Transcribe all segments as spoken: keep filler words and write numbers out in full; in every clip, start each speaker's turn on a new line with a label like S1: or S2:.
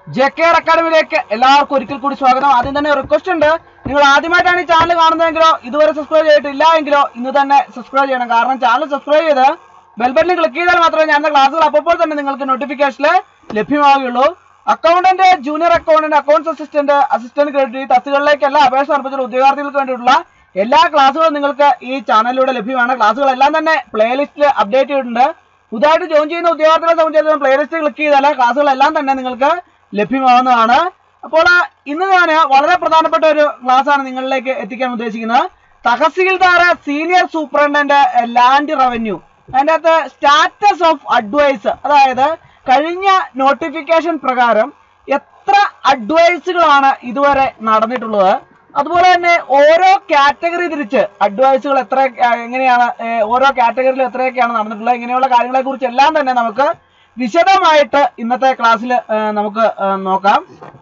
S1: J K R അക്കാഡമിയിലേക്ക് എല്ലാവർക്കും ഒരിക്കൽ കൂടി സ്വാഗതം. ആദ്യം തന്നെ റിക്വസ്റ്റ് ഉണ്ട്, നിങ്ങൾ ആദ്യമായിട്ടാണ് ഈ ചാനൽ കാണുന്നതെങ്കിലോ ഇതുവരെ സബ്സ്ക്രൈബ് ചെയ്തിട്ടില്ല എങ്കിലോ ഇന്ന് തന്നെ സബ്സ്ക്രൈബ് ചെയ്യണം. കാരണം ചാനൽ സബ്സ്ക്രൈബ് ചെയ്ത് ബെൽ ബട്ടൺ ക്ലിക്ക് ചെയ്താൽ മാത്രമേ ഞാൻ ക്ലാസ്സുകൾ അപ്പോൾ തന്നെ നിങ്ങൾക്ക് നോട്ടിഫിക്കേഷനിൽ ലഭ്യമാവുകയുള്ളൂ. Accountant, junior accountant, accounts assistant, assistant credit തസ്തികകളിലേക്കെല്ലാം അപേക്ഷ സമർപ്പിച്ച ഉദ്യോഗാർത്ഥികൾക്ക് വേണ്ടിയിട്ടുള്ള എല്ലാ ക്ലാസ്സുകളും നിങ്ങൾക്ക് ഈ ചാനലിലൂടെ ലഭ്യമാണ്. ക്ലാസ്സുകളെല്ലാം തന്നെ പ്ലേലിസ്റ്റിൽ അപ്ഡേറ്റ് ചെയ്തിട്ടുണ്ട്. പുതുതായിട്ട് ജോയിൻ ചെയ്യുന്ന ഉദ്യോഗാർത്ഥികളെ സംബന്ധിച്ചിടത്തോളം പ്ലേലിസ്റ്റ് ക്ലിക്ക് ചെയ്താൽ ക്ലാസ്സുകളെല്ലാം തന്നെ നിങ്ങൾക്ക് ലഭ്യമാവുന്നതാണ്. അപ്പോൾ ഇന്ന് ഞാൻ വളരെ പ്രധാനപ്പെട്ട ഒരു ക്ലാസ് ആണ് നിങ്ങളിലേക്ക് എത്തിക്കാൻ ഉദ്ദേശിക്കുന്നത്. Tahsildar senior superintendent land revenue, അതിൻ്റെ അകത്ത് സ്റ്റാറ്റസ് ഓഫ് അഡ്വൈസ്, അതായത് കഴിഞ്ഞ നോട്ടിഫിക്കേഷൻ പ്രകാരം എത്ര അഡ്വൈസുകളാണ് ഇതുവരെ നടന്നിട്ടുള്ളത്, അതുപോലെ തന്നെ ഓരോ കാറ്റഗറി തിരിച്ച് അഡ്വൈസുകൾ എത്ര എങ്ങനെയാണ് ഓരോ കാറ്റഗറിയിൽ എത്രയൊക്കെയാണ് നടന്നിട്ടുള്ളത്, ഇങ്ങനെയുള്ള കാര്യങ്ങളെ കുറിച്ച് എല്ലാം തന്നെ നമുക്ക് വിശദമായിട്ട് ഇന്നത്തെ ക്ലാസ്സിൽ നമുക്ക് നോക്കാം.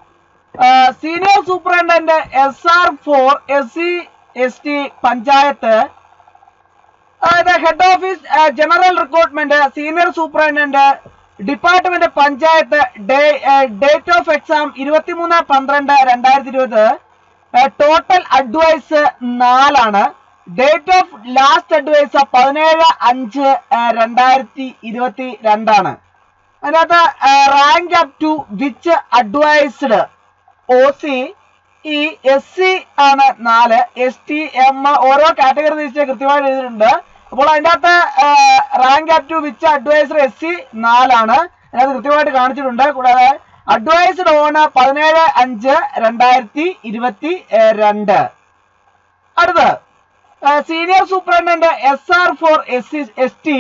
S1: Senior superintendent S R for S C S T panchayat, അതായത് head office general recruitment, senior superintendent department panchayat, date of exam ഇരുപത്തിമൂന്ന് പന്ത്രണ്ട് രണ്ടായിരത്തി ഇരുപത്, ടോട്ടൽ അഡ്വൈസ് നാലാണ്, ഡേറ്റ് ഓഫ് ലാസ്റ്റ് അഡ്വൈസ് പതിനേഴ് അഞ്ച് രണ്ടായിരത്തി ഇരുപത്തി രണ്ടാണ്. അതിനകത്ത് rank up to which advised O C E S C ആണ് നാല്, എസ് ടി എം ഓരോ കാറ്റഗറി തിരിച്ച് കൃത്യമായിട്ട് എഴുതിയിട്ടുണ്ട്. അപ്പോൾ അതിൻ്റെ അകത്ത് റാങ്ക് up to which adviser S C നാലാണ്, അതിനകത്ത് കൃത്യമായിട്ട് കാണിച്ചിട്ടുണ്ട്. കൂടാതെ അഡ്വൈസ്ഡ് ഓൺ പതിനേഴ് അഞ്ച് രണ്ടായിരത്തി ഇരുപത്തി രണ്ട്. അടുത്ത് senior superintendent S R for S C S T,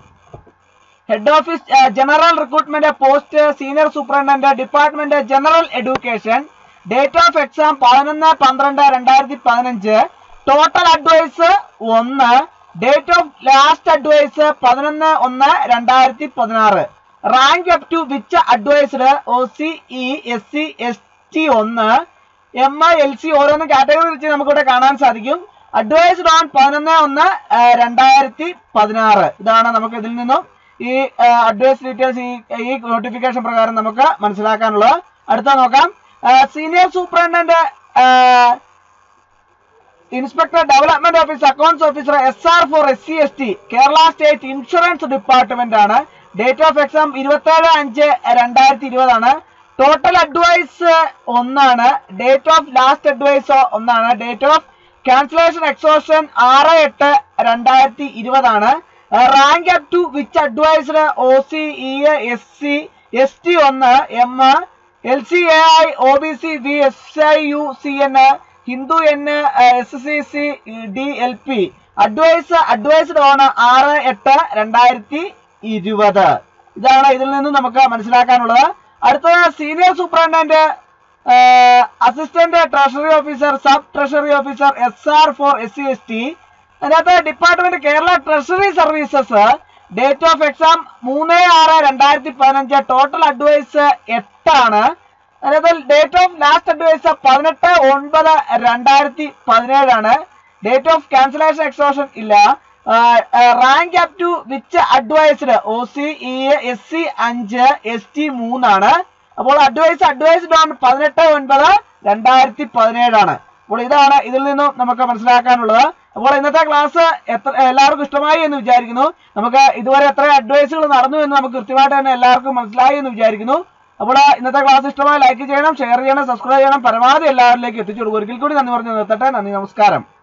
S1: head office general recruitment post senior superintendent department general education, date of exam പതിനൊന്ന് പന്ത്രണ്ട് രണ്ടായിരത്തി പതിനഞ്ച്, ടോട്ടൽ അഡ്വൈസ് ഒന്ന്, ഡേറ്റ് ഓഫ് ലാസ്റ്റ് അഡ്വൈസ് പതിനൊന്ന് ഒന്ന് രണ്ടായിരത്തി പതിനാറ്, rank up to which advised O C E S C S T ഒന്ന്, എം ഐ എൽ സി ഓരോന്ന് കാറ്റഗറി വെച്ച് നമുക്കിവിടെ കാണാൻ സാധിക്കും. അഡ്വൈസ്ഡ് ഓൺ പതിനൊന്ന് ഒന്ന് രണ്ടായിരത്തി പതിനാറ്. ഇതാണ് നമുക്ക് ഇതിൽ നിന്നും ഈ അഡ്വൈസ് ഡീറ്റെയിൽസ് ഈ നോട്ടിഫിക്കേഷൻ പ്രകാരം നമുക്ക് മനസ്സിലാക്കാനുള്ളത്. അടുത്ത നോക്കാം. Senior superintendent inspector development officer accounts officer S R for S C S T Kerala state insurance department ആണ്. ഡേറ്റ് ഓഫ് എക്സാം ഇരുപത്തേഴ് അഞ്ച് രണ്ടായിരത്തി ഇരുപതാണ്. ടോട്ടൽ അഡ്വൈസ് ഒന്നാണ്, ഡേറ്റ് ഓഫ് ലാസ്റ്റ് അഡ്വൈസ് ഒന്നാണ്, ഡേറ്റ് ഓഫ് ക്യാൻസലേഷൻ എക്സോഷൻ ആറ് എട്ട് രണ്ടായിരത്തി ഇരുപതാണ്. Rank up to which adviser O C E S C S T ഒന്ന്, M L C A I O B C V S I U C N Hindu N S C C D L P. Advice advised on ആറ് എട്ട് രണ്ടായിരത്തി ഇരുപത്. ഇതാണ് ഇതിൽ നിന്നും നമുക്ക് മനസ്സിലാക്കാനുള്ളത്. അടുത്തത് senior superintendent assistant treasury officer sub treasury officer S R for S C S T. അതിനകത്ത് department Kerala treasury services, date of exam മൂന്ന് ആറ് രണ്ടായിരത്തി പതിനഞ്ച്, ടോട്ടൽ അഡ്വൈസ് എട്ടാണ്. അതിനകത്ത് ഡേറ്റ് ഓഫ് ലാസ്റ്റ് അഡ്വൈസ് പതിനെട്ട് ഒൻപത് രണ്ടായിരത്തി പതിനേഴാണ്. ഡേറ്റ് ഓഫ് ക്യാൻസലേഷൻ എക്സോഷൻ ഇല്ല. Rank up to which advised O C E S C അഞ്ച് എസ് ടി മൂന്നാണ്. അപ്പോൾ അഡ്വൈസ് അഡ്വൈസ്ഡ് ഓൺ പതിനെട്ട് ഒൻപത് രണ്ടായിരത്തി പതിനേഴാണ്. അപ്പോൾ ഇതാണ് ഇതിൽ നിന്നും നമുക്ക് മനസ്സിലാക്കാനുള്ളത്. അപ്പോൾ ഇന്നത്തെ ക്ലാസ് എത്ര എല്ലാവർക്കും ഇഷ്ടമായി എന്ന് വിചാരിക്കുന്നു. നമുക്ക് ഇതുവരെ എത്ര അഡ്വൈസുകൾ നടന്നു എന്ന് നമുക്ക് കൃത്യമായിട്ട് തന്നെ എല്ലാവർക്കും മനസ്സിലായി എന്ന് വിചാരിക്കുന്നു. അപ്പോൾ ഇന്നത്തെ ക്ലാസ് ഇഷ്ടമായി ലൈക്ക് ചെയ്യണം, ഷെയർ ചെയ്യണം, സബ്സ്ക്രൈബ് ചെയ്യണം, പരമാവധി എല്ലാവരിലേക്ക് എത്തിച്ചു കൊടുക്കും. ഒരിക്കൽ കൂടി നന്ദി പറഞ്ഞു നിർത്തട്ടെ. നന്ദി, നമസ്കാരം.